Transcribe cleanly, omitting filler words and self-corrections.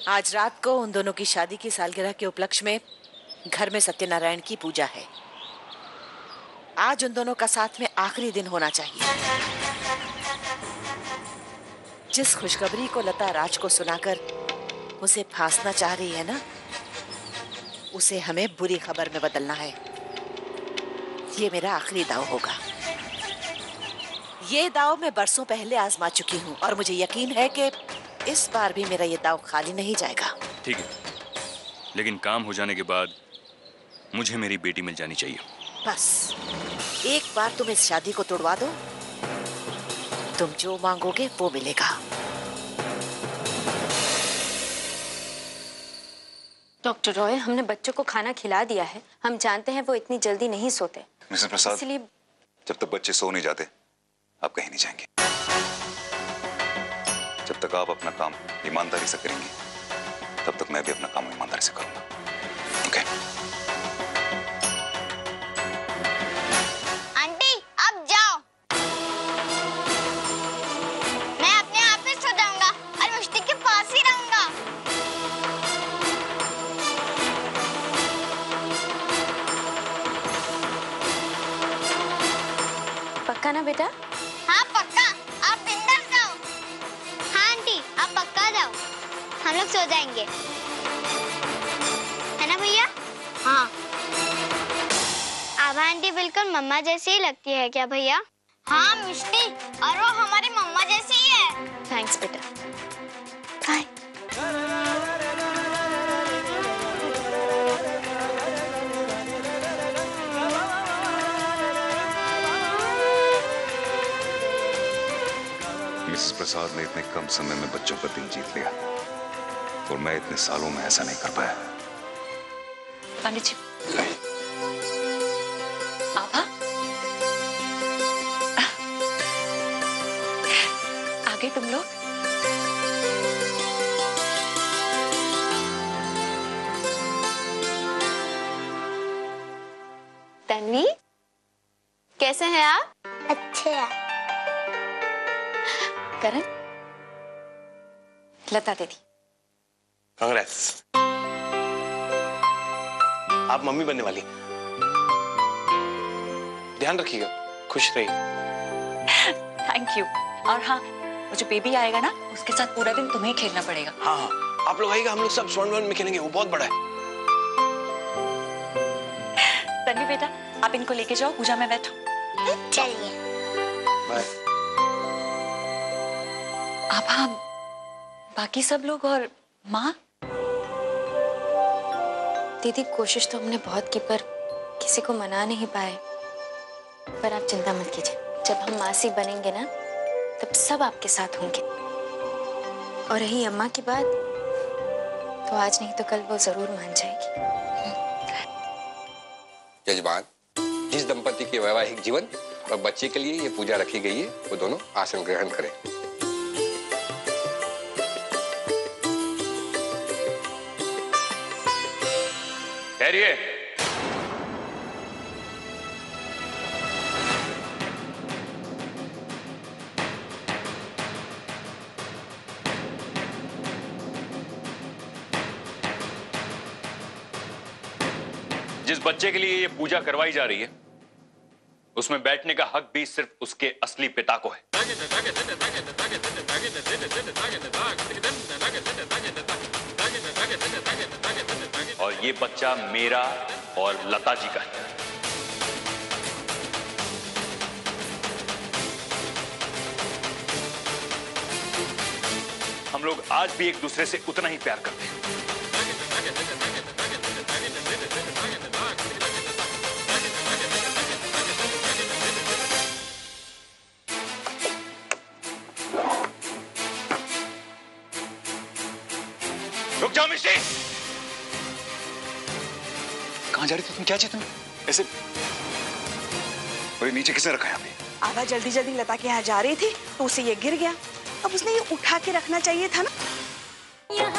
आज रात को उन दोनों की शादी की सालगिरह के उपलक्ष्य में घर में सत्यनारायण की पूजा है। आज उन दोनों का साथ में आखिरी दिन होना चाहिए। जिस खुशखबरी को लता राज को सुनाकर उसे फांसना चाह रही है ना, उसे हमें बुरी खबर में बदलना है। ये मेरा आखिरी दाव होगा। ये दाव मैं बरसों पहले आजमा चुकी हूँ और मुझे यकीन है कि इस बार भी मेरा ये दाव खाली नहीं जाएगा। ठीक है, लेकिन काम हो जाने के बाद मुझे मेरी बेटी मिल जानी चाहिए। बस एक बार तुम इस शादी को तोड़वा दो, तुम जो मांगोगे वो मिलेगा। डॉक्टर रॉय, हमने बच्चों को खाना खिला दिया है। हम जानते हैं वो इतनी जल्दी नहीं सोते। मिसेस प्रसाद, इसलिए जब तक बच्चे सो नहीं जाते आप कहीं नहीं जाएंगे। जब तक आप अपना काम ईमानदारी से करेंगे तब तक मैं भी अपना काम ईमानदारी से करूंगा। ओके? आंटी अब जाओ, मैं अपने आप ही सो जाऊंगा और मुश्तिक के पास ही रहूंगा। पक्का ना बेटा? हाँ पक्का, आप बिंदास जाओ। हाँ आंटी आप पक्का जाओ, हम लोग सो जाएंगे, है ना भैया? हाँ। अब आंटी बिल्कुल मम्मा जैसी ही लगती है क्या भैया? हाँ मिष्टी, और वो हमारी मम्मा जैसी ही है। थैंक्स बेटा। बाय। मिसेस प्रसाद ने इतने कम समय में बच्चों का दिल जीत लिया और मैं इतने सालों में ऐसा नहीं कर पाया। पंडित जी, आभा, आगे तुम लोग। तन्वी, कैसे हैं आप? अच्छे है। करण, लता दीदी। कांग्रेस, आप मम्मी बनने वाली। ध्यान रखिएगा, खुश रहिए। Thank you. और हाँ, वो जो बेबी आएगा ना, उसके साथ पूरा दिन तुम्हें खेलना पड़ेगा। हाँ हाँ, आप लोग आइएगा, हम लोग सब स्वर्ण वन में खेलेंगे, वो बहुत बड़ा है। तन्वी बेटा, आप इनको लेके जाओ, पूजा में बैठो। चलिए। बाय। आभा, बाकी सब लोग और माँ? दीदी, कोशिश तो हमने बहुत की पर किसी को मना नहीं पाए। पर आप चिंता मत कीजिए, जब हम मासी बनेंगे ना तब सब आपके साथ होंगे। और रही अम्मा की बात, तो आज नहीं तो कल वो जरूर मान जाएगी। यजमान, जिस दंपति के वैवाहिक जीवन और बच्चे के लिए ये पूजा रखी गई है, वो दोनों आसन ग्रहण करें। ठहरिए। जिस बच्चे के लिए ये पूजा करवाई जा रही है, उसमें बैठने का हक भी सिर्फ उसके असली पिता को है। और ये बच्चा मेरा और लता जी का है। हम लोग आज भी एक दूसरे से उतना ही प्यार करते हैं। रुक जाओ मिस्टी। कहाँ जा रही थी तुम? क्या चाहिए तुम्हें ऐसे? और ये नीचे किसने रखा है? अभी आभा जल्दी जल्दी लता के यहाँ जा रही थी तो उसे ये गिर गया। अब उसने ये उठा के रखना चाहिए था ना।